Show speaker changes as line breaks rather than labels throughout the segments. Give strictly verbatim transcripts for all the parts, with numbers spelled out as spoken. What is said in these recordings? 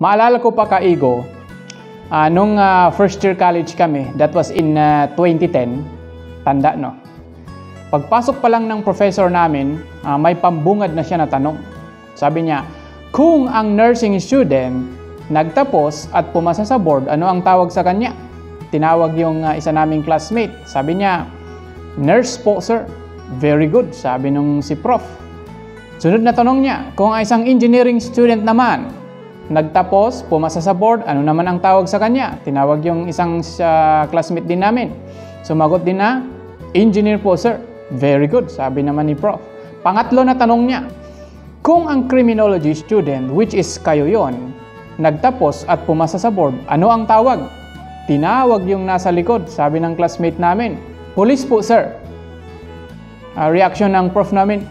Maalala ko pa kaigo, uh, nung uh, first year college kami, that was in uh, twenty ten, tanda no. Pagpasok pa lang ng professor namin, uh, may pambungad na siya na tanong. Sabi niya, kung ang nursing student nagtapos at pumasa sa board, ano ang tawag sa kanya? Tinawag yung uh, isa naming classmate. Sabi niya, nurse po sir. Very good, sabi nung si prof. Sunod na tanong niya, kung ang isang engineering student naman nagtapos, pumasa sa board, ano naman ang tawag sa kanya? Tinawag yung isang uh, classmate din namin. Sumagot din na, engineer po sir. Very good, sabi naman ni prof. Pangatlo na tanong niya, kung ang criminology student, which is kayo yon, nagtapos at pumasa sa board, ano ang tawag? Tinawag yung nasa likod, sabi ng classmate namin, police po sir. Uh, reaction ng prof namin,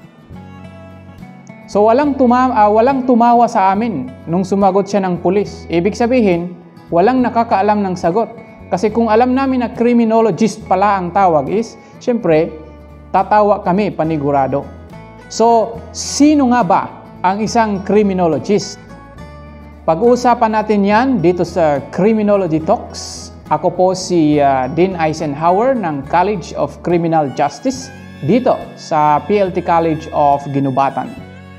so walang, tuma uh, walang tumawa sa amin nung sumagot siya ng pulis. Ibig sabihin, walang nakakaalam ng sagot. Kasi kung alam namin na criminologist pala ang tawag is, syempre, tatawa kami panigurado. So, sino nga ba ang isang criminologist? Pag-uusapan natin yan dito sa Criminology Talks. Ako po si uh, Dean Eisenhower ng College of Criminal Justice dito sa P L T College of Ginubatan.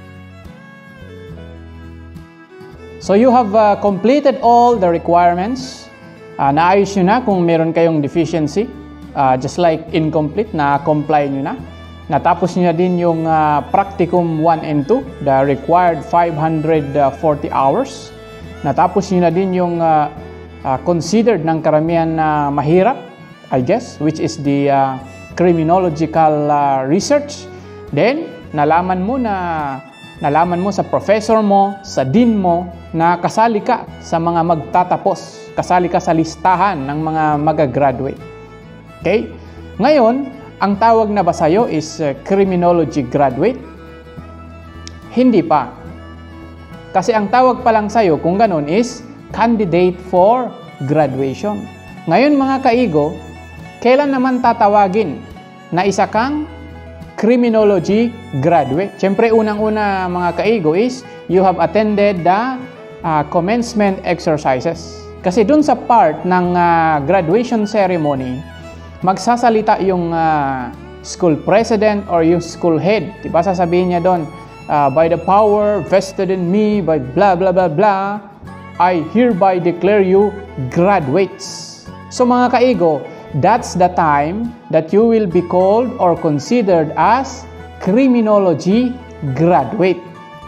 So you have uh, completed all the requirements. Uh, naayos nyo na kung meron kayong deficiency. Uh, just like incomplete, na-comply nyo na. Natapos nyo na din yung uh, practicum one and two, the required five hundred forty hours. Natapos nyo na din yung uh, uh, considered ng karamihan na uh, mahirap, I guess, which is the uh, criminological uh, research. Then, nalaman mo na nalaman mo sa professor mo, sa dean mo, na kasali ka sa mga magtatapos. Kasali ka sa listahan ng mga magagraduate. Okay? Ngayon, ang tawag na ba sa'yo is uh, criminology graduate? Hindi pa. Kasi ang tawag pa lang sa'yo kung ganun is candidate for graduation. Ngayon mga kaigo, kailan naman tatawagin na isa kang criminology graduate? Siyempre, unang-una mga kaigo is you have attended the uh, commencement exercises. Kasi dun sa part ng uh, graduation ceremony, magsasalita yung uh, school president or yung school head. Diba sasabihin niya doon, uh, by the power vested in me, by blah blah blah blah, I hereby declare you graduates. So mga kaigo, that's the time that you will be called or considered as criminology graduate.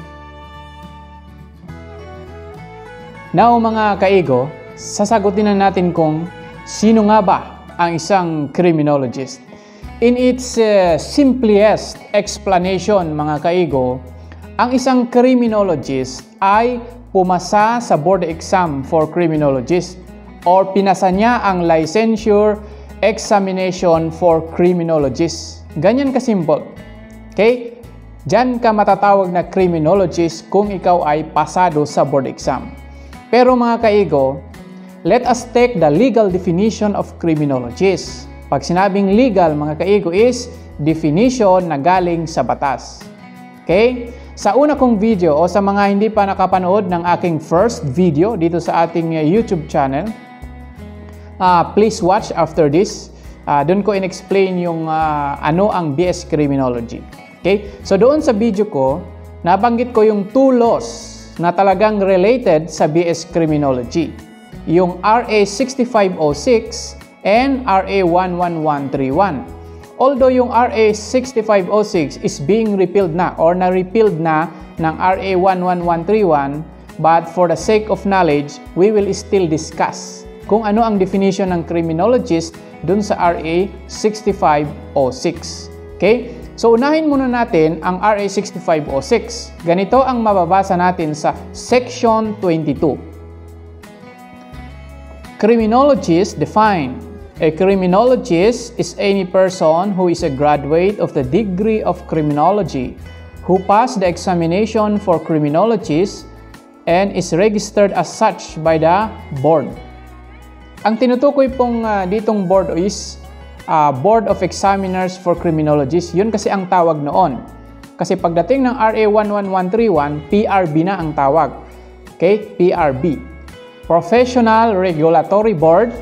Now mga kaigo, sasagutin na natin kung sino nga ba ang isang criminologist. In its uh, simplest explanation mga kaigo, ang isang criminologist ay pumasa sa board exam for criminologist or pinasa niya ang licensure examination for criminologist. Ganyan kasimple. Okay? Diyan ka matatawag na criminologist kung ikaw ay pasado sa board exam. Pero mga kaigo, let us take the legal definition of criminologist. Pag sinabing legal, mga kaigo, is definition na galing sa batas. Okay? Sa una kong video o sa mga hindi pa nakapanood ng aking first video dito sa ating uh, YouTube channel, uh, please watch after this. Uh, doon ko in-explain yung uh, ano ang B S Criminology. Okay? So doon sa video ko, nabanggit ko yung two laws na talagang related sa B S Criminology. Yung R A sixty-five oh six and R A one one one three one. Although yung R A sixty-five oh six is being repealed na or na-repealed na ng R A one one one three one, but for the sake of knowledge, we will still discuss kung ano ang definition ng criminologist dun sa R A sixty-five oh six. Okay? So unahin muna natin ang R A sixty-five oh six. Ganito ang mababasa natin sa Section twenty-two. Criminologist defined. A criminologist is any person who is a graduate of the degree of criminology, who passed the examination for criminologist and is registered as such by the board. Ang tinutukoy pong uh, ditong board is uh, Board of Examiners for Criminologists. Yun kasi ang tawag noon. Kasi pagdating ng R A one one one three one, P R B na ang tawag. Okay, P R B. Professional Regulatory Board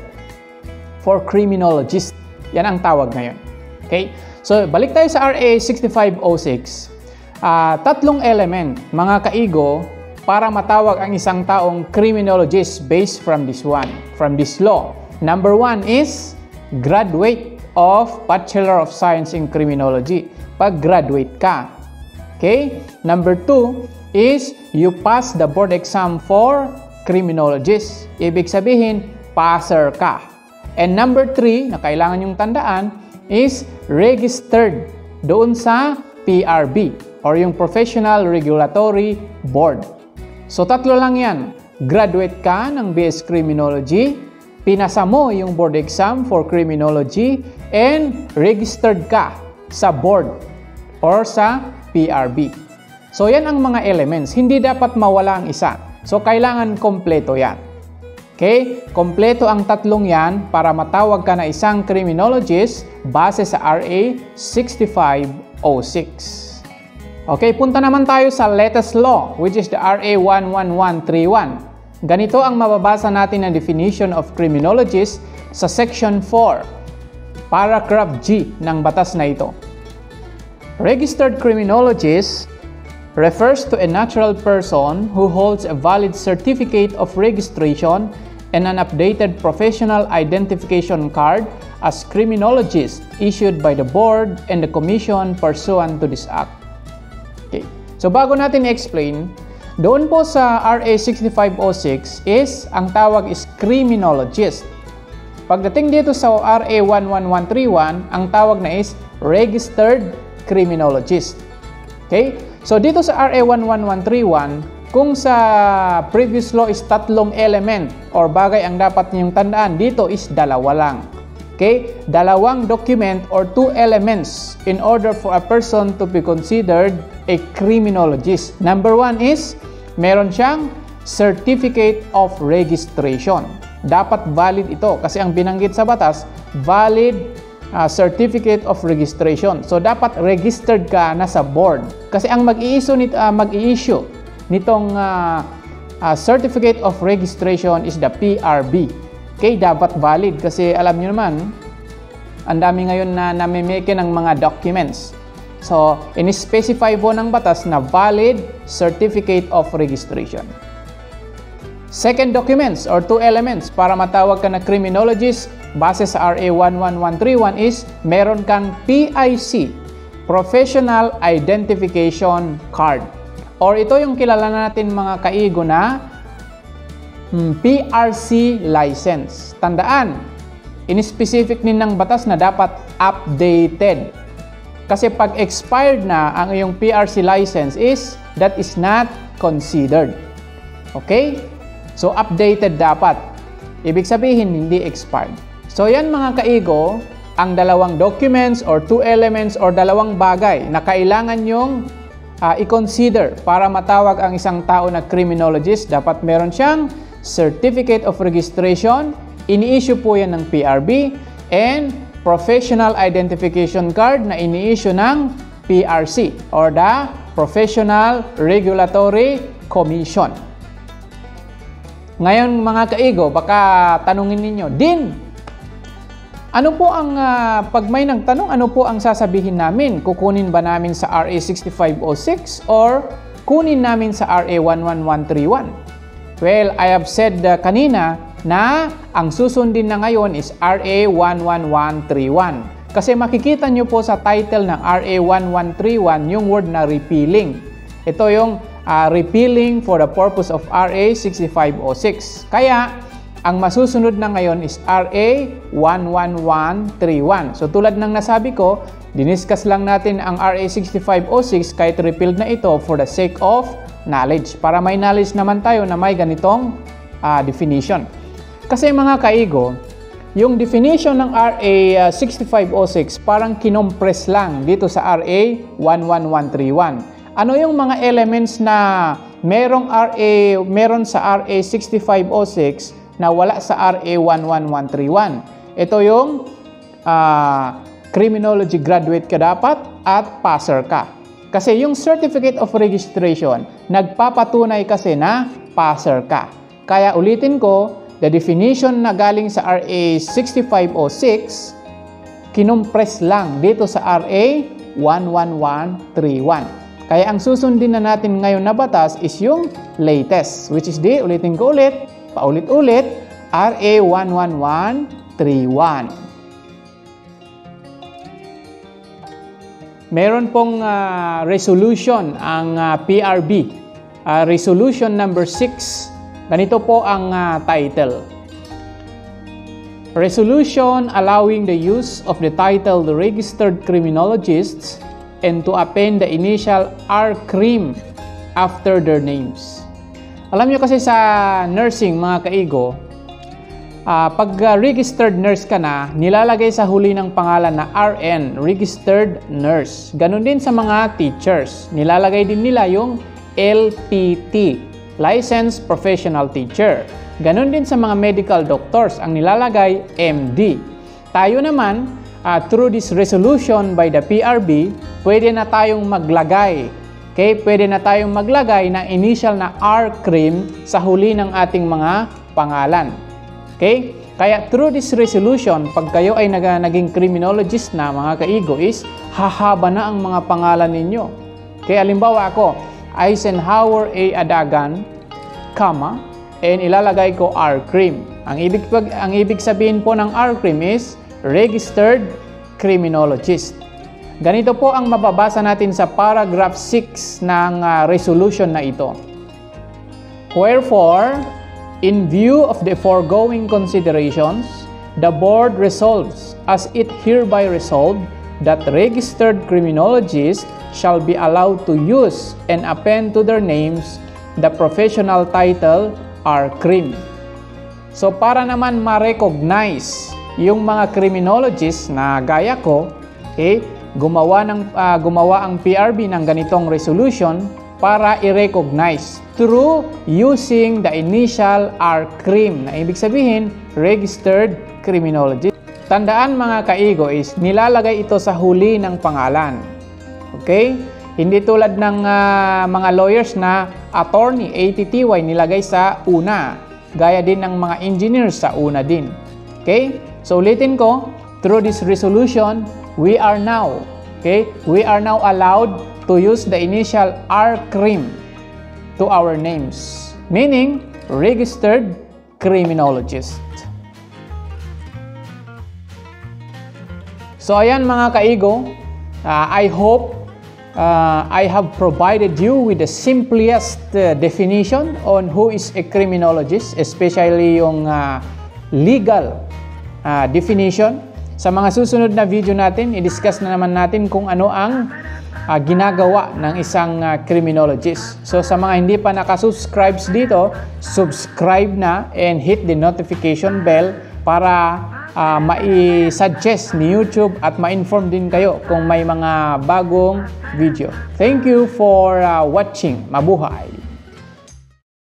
for Criminologists. Yan ang tawag ngayon. Okay? So, balik tayo sa R A sixty-five oh six. Uh, tatlong element, mga kaigo, para matawag ang isang taong criminologist based from this one, from this law. Number one is graduate of Bachelor of Science in Criminology. Pag-graduate ka. Okay? Number two is you pass the board exam for criminologist. Ibig sabihin, passer ka. And number three, na kailangan yung tandaan, is registered doon sa P R B or yung Professional Regulatory Board. So tatlo lang yan. Graduate ka ng B S Criminology, pinasa mo yung board exam for criminology, and registered ka sa board or sa P R B. So yan ang mga elements. Hindi dapat mawala ang isa. So kailangan kompleto yan. Okay? Kompleto ang tatlong yan para matawag ka na isang criminologist base sa R A sixty-five oh six. Okay, punta naman tayo sa latest law, which is the R A one one one three one. Ganito ang mababasa natin na definition of criminologist sa section four, paragraph G ng batas na ito. Registered criminologist refers to a natural person who holds a valid certificate of registration and an updated professional identification card as criminologist issued by the board and the commission pursuant to this act. Okay. So bago natin explain, doon po sa R A sixty-five oh six is ang tawag is criminologist. Pagdating dito sa R A one one one three one, ang tawag na is registered criminologist. Okay? So dito sa R A one one one three one, kung sa previous law is tatlong element or bagay ang dapat niyong tandaan, dito is dalawa lang. Okay? Dalawang document or two elements in order for a person to be considered a criminologist. Number one is, meron siyang certificate of registration. Dapat valid ito kasi ang binanggit sa batas, valid uh, certificate of registration. So dapat registered ka na sa board. Kasi ang mag-i-issue nito, uh, mag-i-issue nitong uh, uh, certificate of registration is the P R B. Okay, dapat valid kasi alam nyo naman, ang dami ngayon na namimeke ng mga documents. So, in-specify po ng batas na valid certificate of registration. Second documents or two elements para matawag ka na criminologist base sa R A one one one three one is meron kang P I C, Professional Identification Card. Or ito yung kilala natin mga kaigo na Hmm, P R C license. Tandaan, in-specific din ng batas na dapat updated. Kasi pag expired na ang iyong P R C license is, that is not considered. Okay? So, updated dapat. Ibig sabihin, hindi expired. So, yan mga kaigo, ang dalawang documents or two elements or dalawang bagay na kailangan yung uh, i-consider para matawag ang isang tao na criminologist. Dapat meron siyang Certificate of Registration, ini-issue po yan ng P R B, and Professional Identification Card na ini-issue ng P R C or the Professional Regulatory Commission. Ngayon mga kaigo, baka tanungin ninyo, Din, ano po ang, uh, pag may nagtanong, ano po ang sasabihin namin? Kukunin ba namin sa R A sixty-five oh six or kunin namin sa R A one one one three one? Well, I have said uh, kanina na ang susundin na ngayon is R A one one one three one. Kasi makikita nyo po sa title ng R A one one three one yung word na repealing. Ito yung uh, repealing for the purpose of R A sixty-five oh six. Kaya, ang masusunod na ngayon is R A one one one three one. So tulad ng nasabi ko, diniscuss lang natin ang R A sixty-five oh six kahit repealed na ito for the sake of knowledge. Para may knowledge naman tayo na may ganitong uh, definition. Kasi mga kaigo, yung definition ng R A sixty-five oh six parang kinompress lang dito sa R A one one one three one. Ano yung mga elements na merong R A, meron sa R A sixty-five oh six na wala sa R A one one one three one? Ito yung uh, criminology graduate ka dapat at passer ka. Kasi yung Certificate of Registration, nagpapatunay kasi na passer ka. Kaya ulitin ko, the definition na galing sa R A sixty-five oh six, kinompress lang dito sa R A one one one three one. Kaya ang susundin na natin ngayon na batas is yung latest, which is the, ulitin ko ulit, paulit-ulit, R A one one one three one. Meron pong uh, resolution ang uh, P R B. Uh, resolution number six. Ganito po ang uh, title. Resolution allowing the use of the title the registered criminologists and to append the initial R C R I M after their names. Alam nyo kasi sa nursing mga kaigo, Uh, pag uh, registered nurse ka na, nilalagay sa huli ng pangalan na R N, registered nurse. Ganon din sa mga teachers. Nilalagay din nila yung L P T, licensed professional teacher. Ganon din sa mga medical doctors, ang nilalagay M D. Tayo naman, uh, through this resolution by the P R B, pwede na tayong maglagay. Okay? Pwede na tayong maglagay ng initial na R C R I M sa huli ng ating mga pangalan. Okay? Kaya through this resolution, pag kayo ay nag naging criminologist na mga kaigo is, hahaba na ang mga pangalan ninyo. Kaya halimbawa ako, Eisenhower A. Adagan, comma, and ilalagay ko R C R I M. Ang ibig, ang ibig sabihin po ng R C R I M is Registered Criminologist. Ganito po ang mababasa natin sa paragraph six ng uh, resolution na ito. Wherefore, in view of the foregoing considerations, the Board resolves, as it hereby resolved, that registered criminologists shall be allowed to use and append to their names the professional title R C R I M. So para naman ma-recognize yung mga criminologists na gaya ko, okay, gumawa, ng, uh, gumawa ang P R B ng ganitong resolution para i-recognize through using the initial R C R I M na ibig sabihin Registered Criminologist. Tandaan mga kaigo is nilalagay ito sa huli ng pangalan. Okay? Hindi tulad ng uh, mga lawyers na attorney, A T T Y, nilagay sa una. Gaya din ng mga engineers sa una din. Okay? So ulitin ko, through this resolution, we are now, okay? We are now allowed to use the initial R C R I M to our names, meaning Registered Criminologist. So ayan mga kaigo, uh, I hope uh, I have provided you with the simplest uh, definition on who is a criminologist, especially yung uh, legal uh, definition. Sa mga susunod na video natin, i-discuss na naman natin kung ano ang Uh, ginagawa ng isang uh, criminologist. So sa mga hindi pa nakasubscribe dito, subscribe na and hit the notification bell para uh, mai-suggest ni YouTube at ma-inform din kayo kung may mga bagong video. Thank you for uh, watching. Mabuhay!